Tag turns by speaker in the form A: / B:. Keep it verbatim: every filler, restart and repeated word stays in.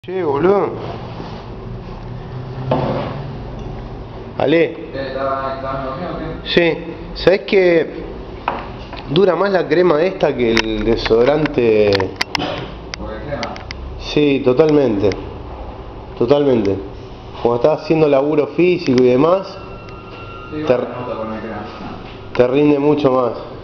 A: Che, boludo. Ale. Sí, ¿sabés que dura más la crema esta que el desodorante?
B: ¿Por el crema?
A: Sí, totalmente. Totalmente. Cuando estás haciendo laburo físico y demás,
B: Sí,
A: te,
B: bueno, me gusta poner crema.
A: te rinde mucho más.